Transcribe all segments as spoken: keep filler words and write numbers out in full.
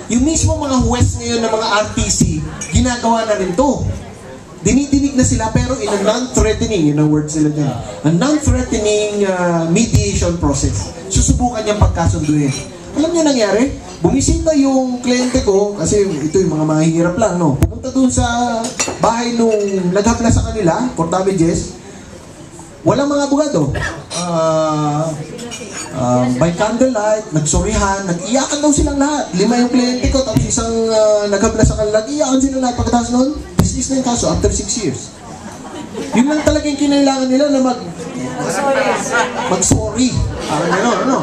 yung mismo mga huwes ngayon ng mga R T C, ginagawa na rin to. Dinidinig na sila pero in a non-threatening, yun ang word sila dyan, a non-threatening uh, mediation process. Susubukan niyang pagkasunduin. Alam niyo nangyari? Bumisita yung kliyente ko, kasi ito yung mga mahihirap lang, no? Pumunta dun sa bahay nung naghabla sa kanila, for damages, walang mga abogado. Uh, uh, by candlelight, nagsorihan, nag-iyakan daw silang lahat. Lima yung kliyente ko, tapos isang uh, naghabla sa kanila, nag-iyakan silang lahat. Pagkatapos nun, business na yung kaso after six years. Yun lang talaga yung kinailangan nila na mag mag-sorry. Parang gano'n, ano?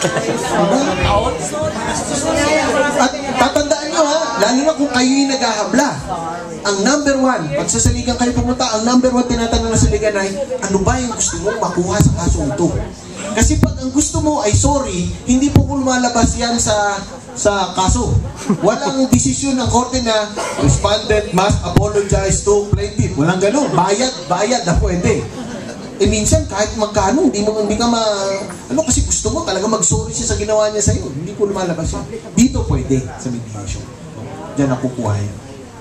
At tatandaan nyo ha, lalo na kung kayo yung naghahabla. Ang number one, pag sa saligan kayo pumunta, ang number one tinatanong na saligan ay, ano ba yung gusto mong makuha sa kasong ito? Kasi pag ang gusto mo ay sorry, hindi po kung lumalabas yan sa sa kaso. Walang desisyon ng korte na respondent must apologize to plaintiff. Walang ganun. Bayad, bayad na pwede. Eh minsan kahit magkano, hindi mo hindi ka ma ano kasi gusto mo talaga mag-sorry siya sa ginawa niya sa iyo. Hindi ko lumalabas yan. Dito pwede sa mediation. Diyan nakukuha yan.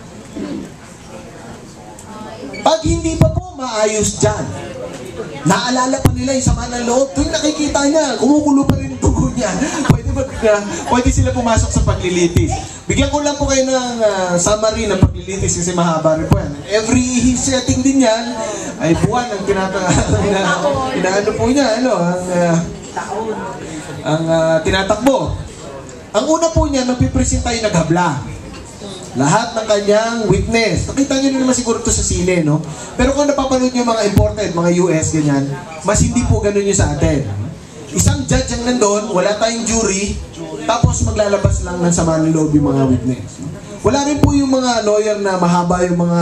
Pag hindi pa po maayos dyan, naalala pa nila yung sama ng loob, tuwing nakikita niya, kumukulo pa rin yung tugo niya. Pwede ba, uh, pwede sila pumasok sa paglilitis. Bigyan ko lang po kayo ng uh, summary ng paglilitis kasi mahaba rin po yan. Every setting din yan ay buwan ang tinata na, inaano po niya, ano, ang, uh, ang uh, tinatakbo. Ang una po niya, magpipresenta yung naghabla. Lahat ng kanyang witness. Nakita nyo naman siguro ito sa sine, no? Pero kung napapanood nyo mga imported, mga U S, ganyan, mas hindi po ganun yung sa atin. Isang judge ang nandun, wala tayong jury, tapos maglalabas lang ng sama ng loob yung mga witness. Wala rin po yung mga lawyer na mahaba yung mga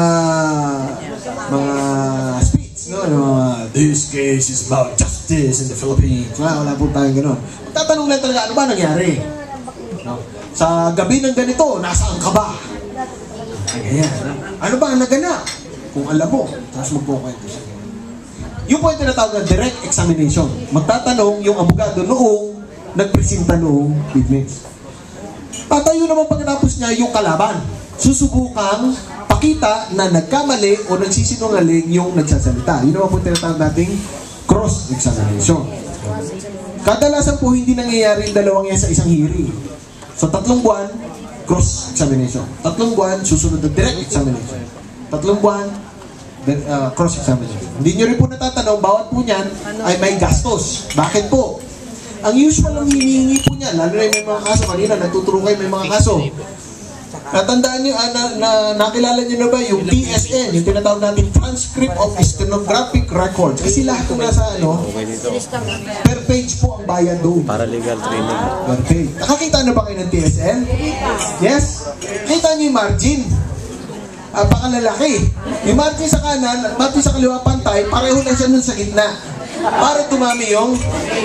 mga speech, no? Uh, this case is about justice in the Philippines. Wala, wala po tayong ganun. Tatanong lang talaga, ano ba nangyari? No? Sa gabi ng ganito, nasaan ka ba? Ayan. Ano ba ang naganap? Kung alam mo, tapos magpukwento siya. Yung po yung tinatawag na direct examination. Magtatanong yung abogado noong nagpresenta noong witness. Tatayo naman pagkatapos niya yung kalaban. Susubukang pakita na nagkamali o nagsisinungaling yung nagsasalita. Yun naman po yung tinatawag nating cross-examination. Kadalasan po hindi nangyayari yung dalawang yan sa isang hearing. So tatlong buwan, cross-examination. Tatlong buwan, susunod na direct examination. Tatlong buwan, uh, cross-examination. Hindi nyo rin po natatanong, bawat po niyan ay may gastos. Bakit po? Ang usual ang hinihingi po niyan, lalo na may mga kaso, kanina nagtuturo kayo may mga kaso. Natandaan nyo, ah, na, na, nakilala nyo na ba yung T S N, yung tinatawag natin Transcript of Stenographic Records. Kasi lahat kung nasa ano, per page po ang bayad doon. Para legal training. Per page. Nakakita na ba kayo ng T S N? Yes? Kita nyo yung margin. Uh, pakalalaki. Yung margin sa kanan, margin sa kaliwa pantay, pareho lang siya nun sa gitna. Para tumami yung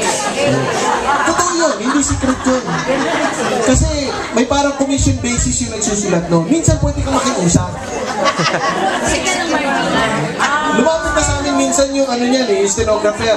totoo yun, hindi secret yun. Kasi may parang commission basis yung nagsusulat no. Minsan pwede ka makiusap. Lumapit na sa amin minsan yung ano niyan eh, yung stenographer.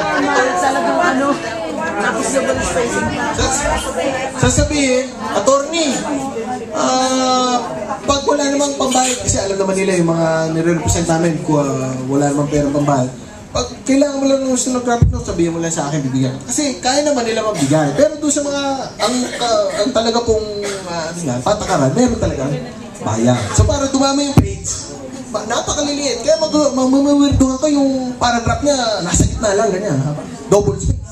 Sasabihin, attorney, uh, pag wala namang pambayad, kasi alam naman nila yung mga nire-represent namin kung uh, wala namang pera pambayad. Pag kailangan mo lang ng stenographic note, sabihin mo lang sa akin, bibigyan. Kasi kaya naman nila magbigay. Pero doon sa mga, ang, uh, ang talaga pong, uh, ano nga, patakaran, meron talaga bayad. So para dumami yung page, napakaliliit. Kaya mag-mawirduhan ka yung paragraph niya, nasa gitna lang, ganyan. Double space.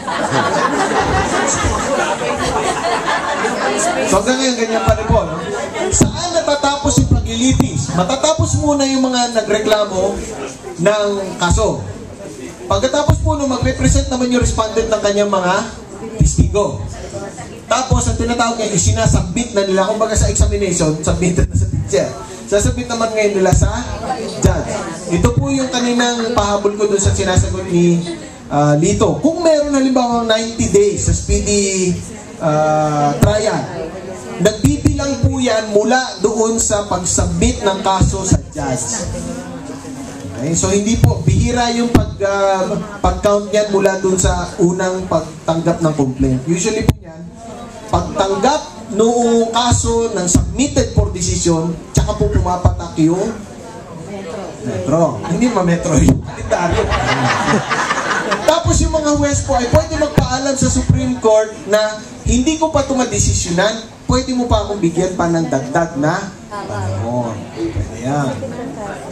So hanggang ngayon, ganyan pa rin po. No? Saan natatapos yung paglilitis? Matatapos muna yung mga nagreklamo ng kaso. Pagkatapos po nung magre-present naman yung respondent ng kanyang mga testigo. Tapos ang tinatawag niya, isinasubmit na nila, kumbaga sa examination, submitted na sa teacher. Sasubmit naman ngayon nila sa judge. Ito po yung kaninang pahabol ko dun sa sinasagot ni uh, Lito. Kung meron halimbawa ninety days sa speedy uh, trial, nagbibilang po yan mula doon sa pag-submit ng kaso sa judge. Okay? So hindi po, bihira yung pag, uh, pag-count niyan mula doon sa unang pagtanggap ng complaint. Usually po yan, pagtanggap noong kaso ng submitted for decision, tsaka po pumapatak yung metro. Hindi ma metro yung kalendaryo. Tapos yung mga West po ay pwede magpaalam sa Supreme Court na hindi ko pa ito madesisyonan, pwede mo pa akong bigyan pa ng dagdag na panahon. Pwede yan.